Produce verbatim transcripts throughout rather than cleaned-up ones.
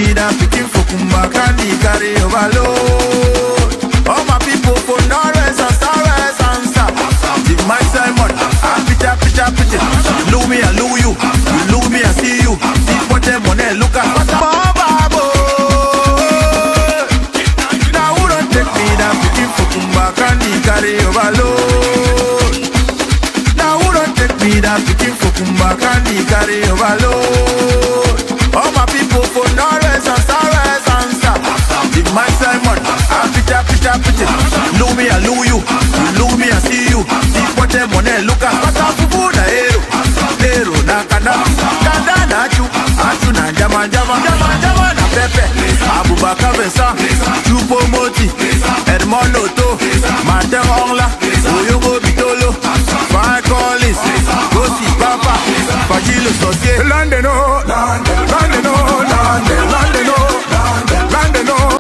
me that picking for Kumba candy carry overload. All my people for Norwest and Southwest answer. Give my Simon, I picture, picture, picture. Lou me and Lou you, you Lou me and see you. See what them on there, look at what I'm about. Now who don't take me that picking for Kumba candy carry overload. Now who don't take me that picking for Kumba candy carry overload. All my people for Norwest and Southwest answer. Give my Simon, I picture, picture, picture. Lou me and Lou you, you Lou me and see you. See what them on there, look at what I'm food na hero. Hero na kanda, kanda na chu, achu na jama jama, jama jama na pepe. Abubakar Vesa, Chupo Moti, Edmond Loto, Martin Ongla, Oyogo Bitolo, Fine Collins, Gosi Papa, Fajilo Sosier. London oh, London, London oh, London, London oh, London oh.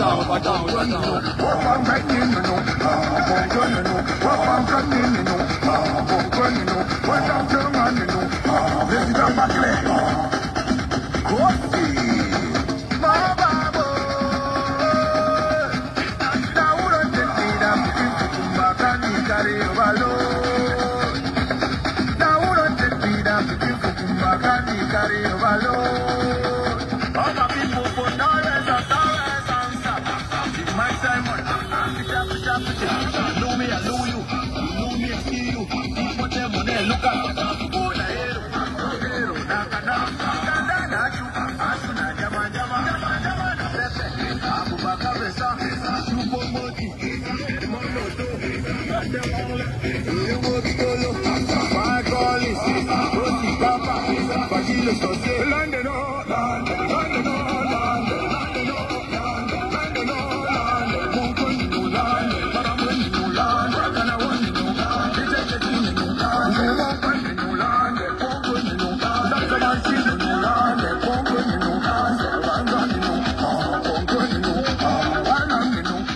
London, oh, London, London, oh, London, London, oh, London, London, oh, London, London, London, London, but I'm going to London, and I want to know, it's a thing in London, you won't find me in London, won't go to London, that's what I see in London, won't go to London, I'm going to know, won't go to London, I'm going to know.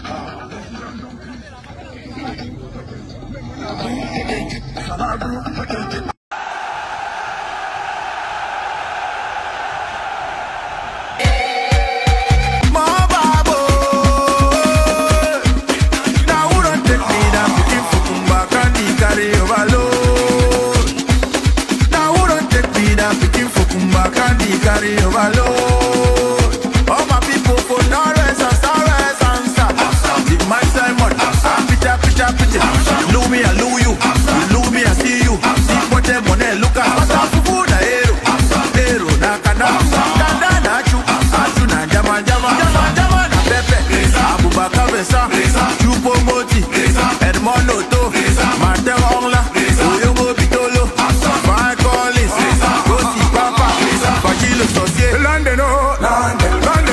Carry overload. All my people for Norwest and Southwest answer. Give my Simon, I picture, picture, picture. Lou me and Lou you, you Lou me and see you. See what them on there, look at what I'm food na hero. Hero na kanda, kanda na chu, achu na jama jama, jama jama na pepe. Abubakar Vesa, Chupo Moti, Edmond Loto, Martin Ongla, Oyogo Bitolo, Fine Collins, Gosi Papa, Fajilo Sosier. London oh, London, London.